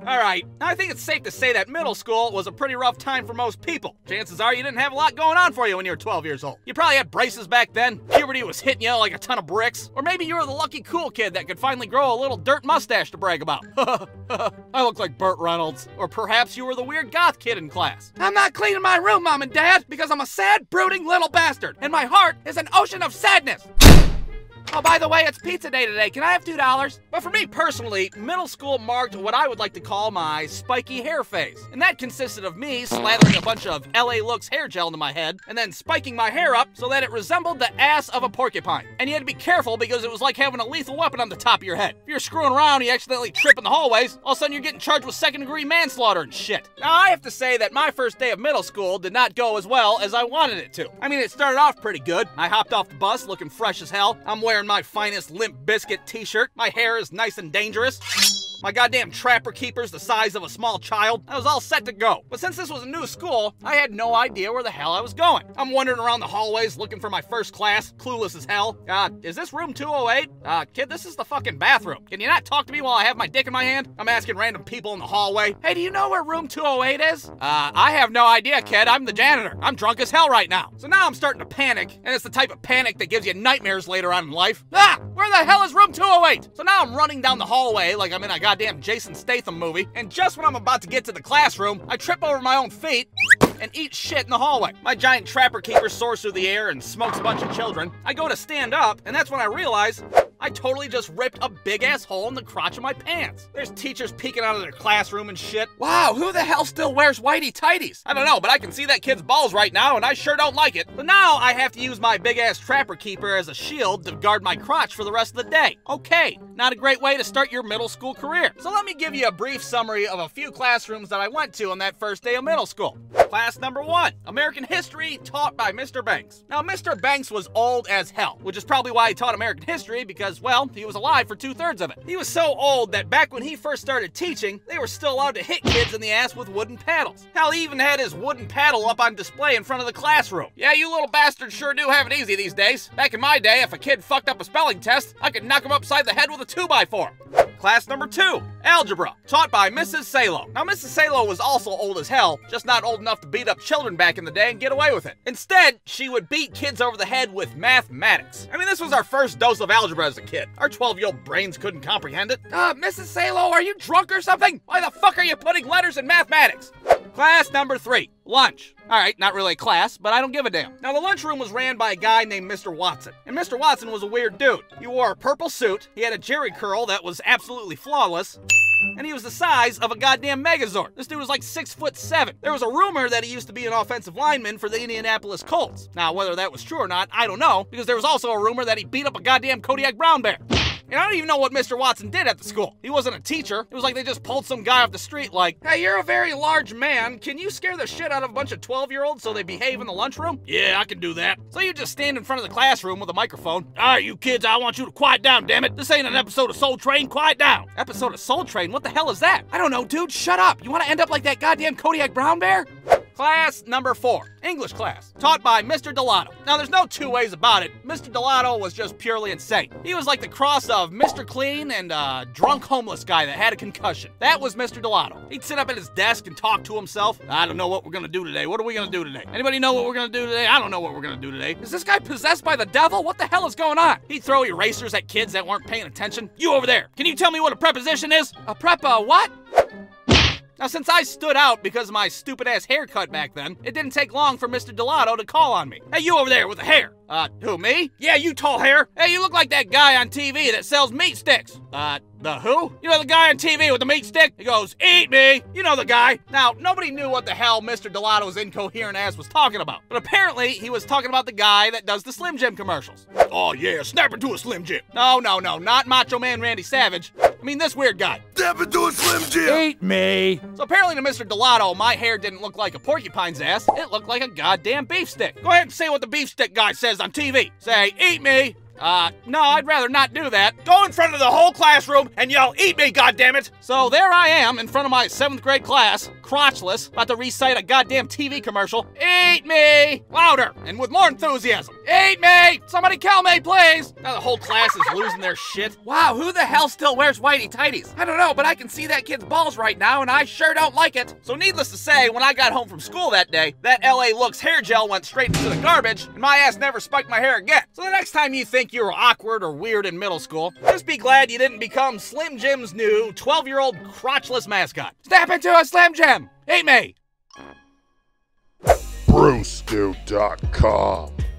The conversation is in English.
Alright, now I think it's safe to say that middle school was a pretty rough time for most people. Chances are you didn't have a lot going on for you when you were 12 years old. You probably had braces back then, puberty was hitting you like a ton of bricks, or maybe you were the lucky cool kid that could finally grow a little dirt mustache to brag about. I look like Burt Reynolds. Or perhaps you were the weird goth kid in class. I'm not cleaning my room, Mom and Dad, because I'm a sad, brooding little bastard, and my heart is an ocean of sadness. Oh, by the way, it's pizza day today. Can I have $2? But for me personally, middle school marked what I would like to call my spiky hair phase. And that consisted of me slathering a bunch of LA Looks hair gel into my head and then spiking my hair up so that it resembled the ass of a porcupine. And you had to be careful because it was like having a lethal weapon on the top of your head. If you're screwing around, you accidentally trip in the hallways, all of a sudden you're getting charged with second-degree manslaughter and shit. Now, I have to say that my first day of middle school did not go as well as I wanted it to. I mean, it started off pretty good. I hopped off the bus looking fresh as hell. I'm wearing my finest Limp Bizkit t-shirt. My hair is nice and dangerous. My goddamn trapper keeper's the size of a small child. I was all set to go. But since this was a new school, I had no idea where the hell I was going. I'm wandering around the hallways looking for my first class, clueless as hell. Is this room 208? Kid, this is the fucking bathroom. Can you not talk to me while I have my dick in my hand? I'm asking random people in the hallway. Hey, do you know where room 208 is? I have no idea, kid. I'm the janitor. I'm drunk as hell right now. So now I'm starting to panic, and it's the type of panic that gives you nightmares later on in life. Where the hell is room 208? So now I'm running down the hallway like I'm in a goddamn Jason Statham movie, and just when I'm about to get to the classroom, I trip over my own feet and eat shit in the hallway. My giant trapper keeper soars through the air and smokes a bunch of children. I go to stand up, and that's when I realize I totally just ripped a big-ass hole in the crotch of my pants. There's teachers peeking out of their classroom and shit. Wow, who the hell still wears whitey-tighties? I don't know, but I can see that kid's balls right now, and I sure don't like it. But now I have to use my big-ass trapper keeper as a shield to guard my crotch for the rest of the day. Okay, not a great way to start your middle school career. So let me give you a brief summary of a few classrooms that I went to on that first day of middle school. Class number 1, American History, taught by Mr. Banks. Now, Mr. Banks was old as hell, which is probably why he taught American History, because, well, he was alive for 2/3 of it. He was so old that back when he first started teaching, they were still allowed to hit kids in the ass with wooden paddles. Hell, he even had his wooden paddle up on display in front of the classroom. Yeah, you little bastards sure do have it easy these days. Back in my day, if a kid fucked up a spelling test, I could knock him upside the head with a 2x4. Class number 2, Algebra, taught by Mrs. Salo. Now, Mrs. Salo was also old as hell, just not old enough to beat up children back in the day and get away with it. Instead, she would beat kids over the head with mathematics. I mean, this was our first dose of algebra as a kid. Our 12-year-old brains couldn't comprehend it. Mrs. Salo, are you drunk or something? Why the fuck are you putting letters in mathematics? Class number 3, lunch. All right, not really a class, but I don't give a damn. Now, the lunchroom was ran by a guy named Mr. Watson. And Mr. Watson was a weird dude. He wore a purple suit, he had a jerry curl that was absolutely flawless, and he was the size of a goddamn Megazord. This dude was like 6'7". There was a rumor that he used to be an offensive lineman for the Indianapolis Colts. Now, whether that was true or not, I don't know, because there was also a rumor that he beat up a goddamn Kodiak brown bear. And I don't even know what Mr. Watson did at the school. He wasn't a teacher. It was like they just pulled some guy off the street like, hey, you're a very large man. Can you scare the shit out of a bunch of 12-year-olds so they behave in the lunchroom? Yeah, I can do that. So you just stand in front of the classroom with a microphone. All right, you kids, I want you to quiet down, damn it. This ain't an episode of Soul Train. Quiet down. Episode of Soul Train? What the hell is that? I don't know, dude. Shut up. You want to end up like that goddamn Kodiak brown bear? Class number 4, English class, taught by Mr. Delato. Now, there's no two ways about it. Mr. Delato was just purely insane. He was like the cross of Mr. Clean and a drunk homeless guy that had a concussion. That was Mr. Delato. He'd sit up at his desk and talk to himself. I don't know what we're gonna do today. What are we gonna do today? Anybody know what we're gonna do today? I don't know what we're gonna do today. Is this guy possessed by the devil? What the hell is going on? He'd throw erasers at kids that weren't paying attention. You over there, can you tell me what a preposition is? A what? Now, since I stood out because of my stupid-ass haircut back then, it didn't take long for Mr. Delato to call on me. Hey, you over there with the hair. Who, me? Yeah, you tall hair. Hey, you look like that guy on TV that sells meat sticks. The who? You know the guy on TV with the meat stick? He goes, eat me. You know the guy. Now, nobody knew what the hell Mr. Delato's incoherent ass was talking about. But apparently, he was talking about the guy that does the Slim Jim commercials. Oh, yeah, snap into a Slim Jim. No, not Macho Man Randy Savage. I mean, this weird guy. Snap into a Slim Jim. Eat me. So apparently to Mr. Delato, my hair didn't look like a porcupine's ass. It looked like a goddamn beef stick. Go ahead and say what the beef stick guy says on TV. Say, eat me. No, I'd rather not do that. Go in front of the whole classroom and yell, eat me, goddammit! So there I am in front of my 7th grade class, crotchless, about to recite a goddamn TV commercial. Eat me! Louder, and with more enthusiasm. Eat me! Somebody kill me, please! Now the whole class is losing their shit. Wow, who the hell still wears whitey tighties? I don't know, but I can see that kid's balls right now, and I sure don't like it. So needless to say, when I got home from school that day, that LA Looks hair gel went straight into the garbage, and my ass never spiked my hair again. So the next time you think you were awkward or weird in middle school, just be glad you didn't become Slim Jim's new 12-year-old crotchless mascot. Step into a Slim Jim! Eat me! Brewstew.com